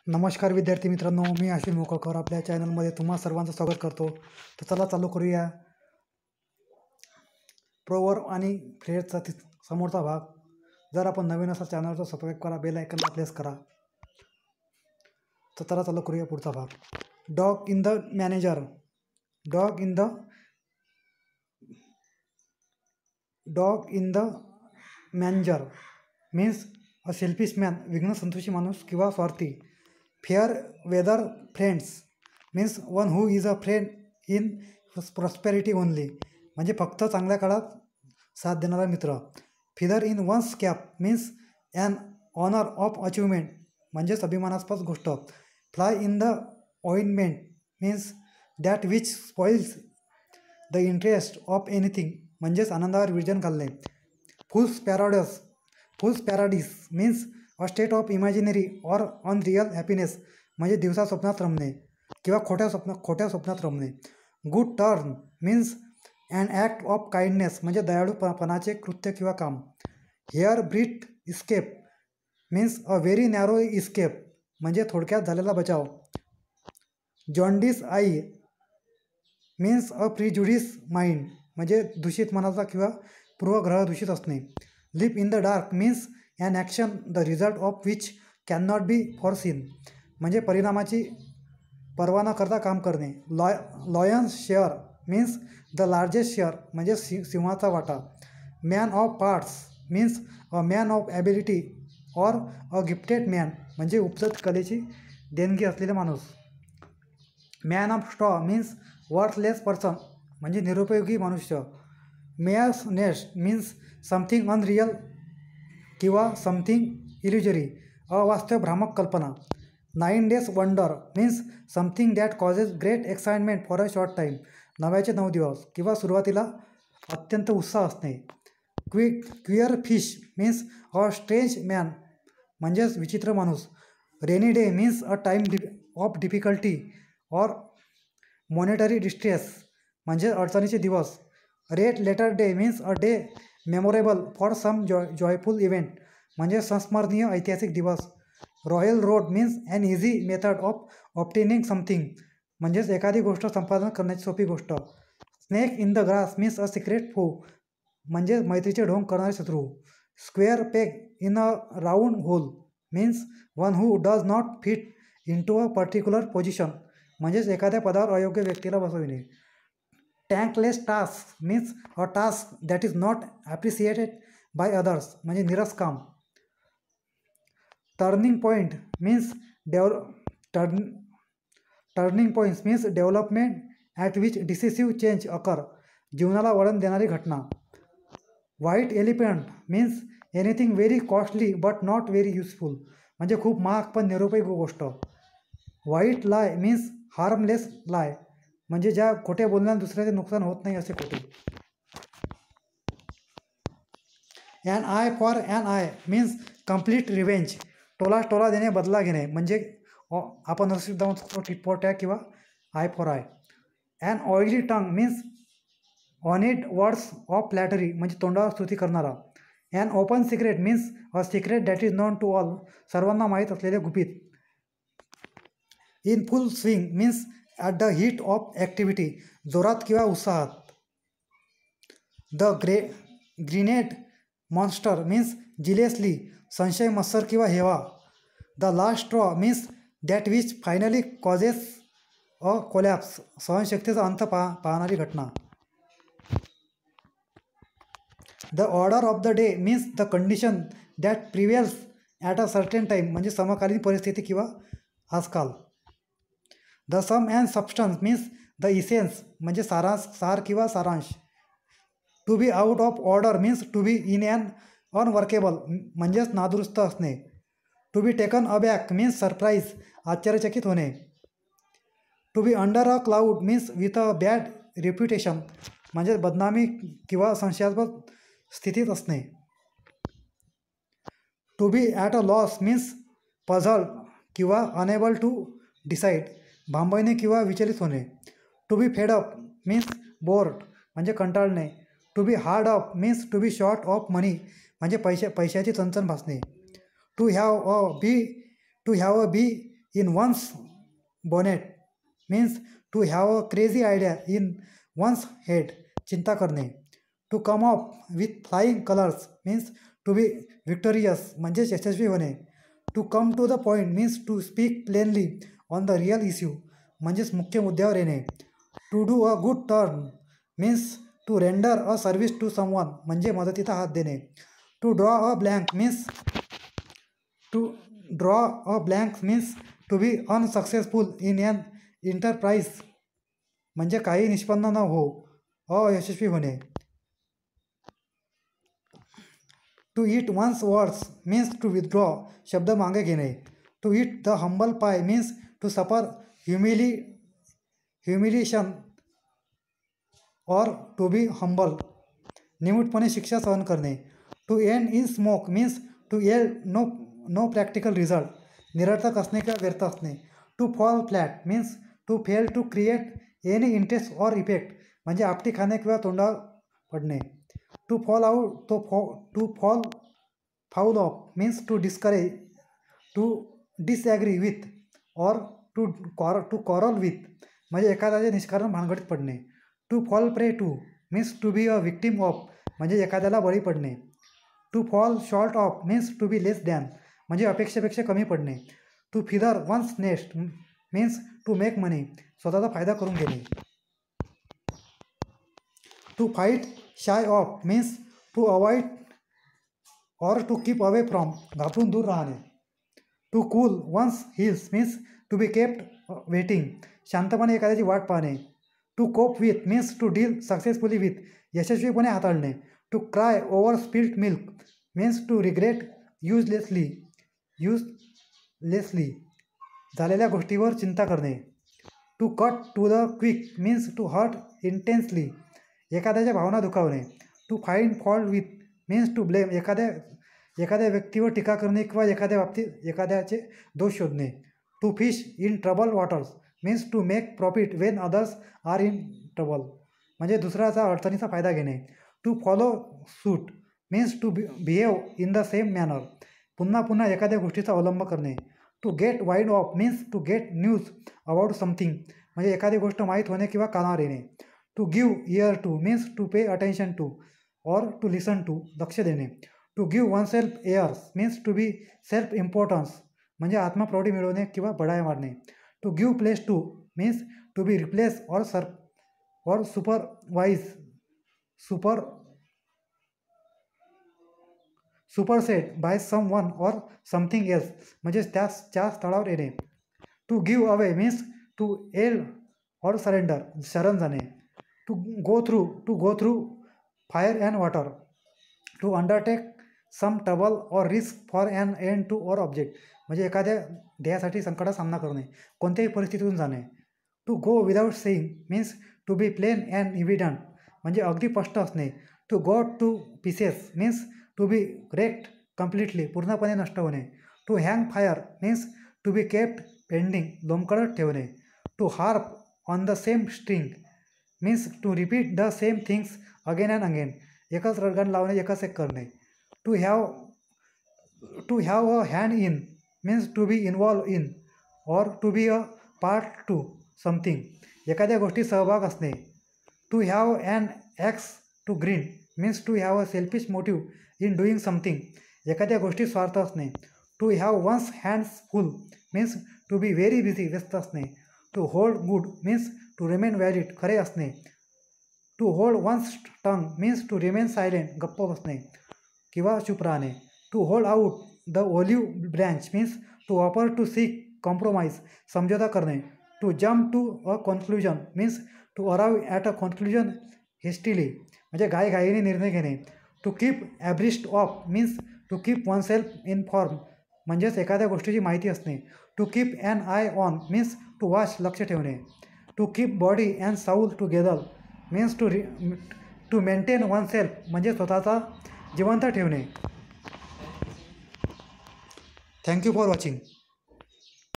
नमस्कार विद्यार्थी मित्रांनो, मी अश्विन मोकळकर आपल्या चॅनलमध्ये तुम्हा सर्वांचं स्वागत करतो. तर चला चालू करूया प्रोवर्ब आणि फ्रेजचा समोरचा भाग. जर आपण नवीन असाल चॅनलला सबस्क्राईब करा, बेल आयकनला प्रेस करा. तर चला चालू करूया पुढचा भाग. Dog in the manager. Dog in the manager means a selfish man, विघ्नसंतोषी माणूस किंवा स्वार्थी. Fair weather friends means one who is a friend in prosperity only, म्हणजे फक्त चांगल्या काळात साथ देणारा मित्र. Feather in one's cap means an honour of achievement, म्हणजेच अभिमानास्पद गोष्ट. Fly in the ointment means that which spoils the interest of anything, म्हणजेच आनंदावर विरजन घालणे. Fool's paradise means a state of imaginary or unreal happiness, म्हणजे दिवसा स्वप्नात रमणे किंवा खोट्या स्वप्नात रमणे. Good turn means an act of kindness, म्हणजे दयाळूपणाचे कृत्य किंवा काम. Hair breadth escape means a very narrow escape, म्हणजे थोडक्यात झालेला बचाव. Jaundice eye means a prejudice mind, म्हणजे दूषित मनाचा किंवा पूर्वग्रह दूषित असणे. Live in the dark means an action the result of which can not be foreseen, म्हणजे परिणामाची पर्वा न करता काम करणे. Lion's share means the largest share, म्हणजे सिंहाचा वाटा. Man of parts means a man of ability or a gifted man, म्हणजे उपजत कलेची देणगी असलेला माणूस. Man of straw means worthless person, म्हणजे निरुपयोगी मनुष्य. Mare's nest means something unreal किंवा समथिंग इल्युजरी, अवास्तव भ्रामक कल्पना. 9 days wonder means something that causes great excitement for a short time, नव्याचे 9 दिवस किंवा सुरुवातीला अत्यंत उत्साह असणे. Queer fish means a strange man, म्हणजेच विचित्र माणूस. Rainy day means a time of difficulty or monetary distress, म्हणजे अडचणीचे दिवस. Red letter day means a day memorable for some joyful event, म्हणजे संस्मरणीय ऐतिहासिक दिवस. Royal road means an easy method of obtaining something, म्हणजेच एखादी गोष्ट संपादन करण्याची सोपी गोष्ट. Snake in the grass means a secret foe, म्हणजे मैत्रीचे ढोंग करणारे शत्रू. Square peg in a round hole means one who does not fit in to a particular position, म्हणजेच एखाद्या पदावर अयोग्य व्यक्तीला बसविणे. Thankless task means a task that is not appreciated by others, म्हणजे निरस काम. Turning point means turning points means development at which decisive change occur, जीवनाला वळण देणारी घटना. White elephant means anything very costly but not very useful, म्हणजे खूप महाग पण निरुपयोगी गोष्ट. White lie means harmless lie, म्हणजे ज्या खोटे बोलण्याने दुसऱ्याचे नुकसान होत नाही असे खोटे. An eye for an eye means complete revenge, टोला देणे, बदला घेणे, म्हणजे आपण असं सुद्धा म्हणतो टिट फॉर टॅट किंवा eye for eye. An oily tongue means honeyed words of flattery, म्हणजे तोंडावर स्तुती करणारा. An open secret means a secret that is known to all, सर्वांना माहीत असलेले गुपित. In full swing means at the heat of activity, जोरात किंवा उत्साहात. The green-eyed monster means jealously, संशय, मत्सर किंवा हेवा. The last straw means that which finally causes a collapse, सहनशक्तीचा अंत पाहणारी घटना. The order of the day means the condition that prevails at a certain time, म्हणजे समकालीन परिस्थिती किंवा आजकाल. The sum and substance means the essence, म्हणजे सार किंवा सारांश. To be out of order means to be in an unworkable, म्हणजेच नादुरुस्त असणे. To be taken aback means surprise, आश्चर्यचकित होणे. To be under a cloud means with a bad reputation, म्हणजे बदनामी किंवा संशयास्पद स्थितीत असणे. To be at a loss means puzzled किंवा अनेबल टू डिसाईड, भांबवणे किंवा विचलित होणे. To be fed up means bored, म्हणजे कंटाळणे. To be hard up means to be short of money, म्हणजे पैशाची चणचण भासणे. To have a bee in one's bonnet means to have a crazy idea in one's head, चिंता करणे. To come up with flying colors means to be victorious, म्हणजेच यशस्वी होणे. To come to the point means to speak plainly on the real issue, म्हणजेच मुख्य मुद्द्यावर येणे. To do a good turn means to render a service to someone, म्हणजे मदतीचा हात देणे. To draw a blank means to be unsuccessful in an enterprise, म्हणजे काही निष्पन्न न हो, अयशस्वी होणे. To eat one's words means to withdraw, शब्द मागे घेणे. To eat the humble pie means to suffer humiliation or to be humble, निमूटपणे शिक्षा सहन करणे. To end in smoke means to yield no practical result, निरर्थक असणे किंवा व्यर्थ असणे. To fall flat means to fail to create any interest or effect, म्हणजे आपटी खाणे किंवा तोंडावर पडणे. To fall out to fall foul of means to discourage, to disagree with or to quarrel with, म्हणजे एखाद्याचे निष्कारण भानगडीत पडणे. To fall prey to means to be a victim of, म्हणजे एखाद्याला बळी पडणे. To fall short of means to be less than, म्हणजे अपेक्षेपेक्षा कमी पडणे. To feather one's nest means to make money, स्वतःचा फायदा करून घेणे. To fight shy of means to avoid or to keep away from, घाबरून दूर राहणे. To cool one's heels means to be kept waiting, शांतपणे एखाद्याची वाट पाहणे. To cope with means to deal successfully with, यशस्वीपणे हाताळणे. To cry over spilt milk means to regret uselessly झालेल्या गोष्टीवर चिंता करणे. To cut to the quick means to hurt intensely, एखाद्याच्या भावना दुखावणे. To find fault with means to blame, एखाद्या व्यक्तीवर टीका करणे किंवा एखाद्या बाबतीत एखाद्याचे दोष शोधणे. To fish in trouble waters means to make profit when others are in trouble, म्हणजे दुसऱ्याचा अडचणीचा फायदा घेणे. To follow suit means to behave in the same manner, पुन्हा पुन्हा एखाद्या गोष्टीचा अवलंब करणे. To get wide of means to get news about something, म्हणजे एखादी गोष्ट माहीत होणे किंवा कानावर येणे. To give ear to means to pay attention to or to listen to, लक्ष देणे. To give one self airs means to be self importance, म्हणजे आत्मप्रौढी मिळवणे किंवा बढाया मारणे. To give place to means to be replace or superset by some one or something else, म्हणजे त्या स्थळावर येणे. To give away means to yield or surrender, शरण जाणे. To go through fire and water, to undertake some trouble or risk for an end to or object, म्हणजे एखाद्या ध्येयासाठी संकटाचा सामना करणे, कोणत्याही परिस्थितीतून जाणे. To go without saying means to be plain and evident, म्हणजे अगदी स्पष्ट असणे. To go to pieces means to be wrecked completely, पूर्णपणे नष्ट होणे. To hang fire means to be kept pending, लोंबकळत ठेवणे. To harp on the same string means to repeat the same things again and again, एकच रडगाण लावणे, एकच एक करणे. To have a hand in means to B involve in or to be a part to something, एखाद्या गोष्टीत सहभाग असणे. To have an axe to grind means to have a selfish motive in doing something, एखाद्या गोष्टीत स्वार्थ असणे. To have one's hands full means to be very busy, व्यस्त असणे. To hold good means to remain valid, खरे असणे. To hold one's tongue means to remain silent, गप्प बसणे किंवा चुप राहणे. To hold out the olive branch means to offer to seek compromise, समझोता करणे. To jump to a conclusion means to arrive at a conclusion hastily, म्हणजे घाईघाईने निर्णय घेणे. To keep abreast of means to keep one self inform, म्हणजेच एखाद्या गोष्टीची माहिती असणे. To keep an eye on means to watch, लक्ष ठेवणे. To keep body and soul together means to maintain one self, म्हणजे स्वतःचा जिवंत ठेवणे. Thank you for watching.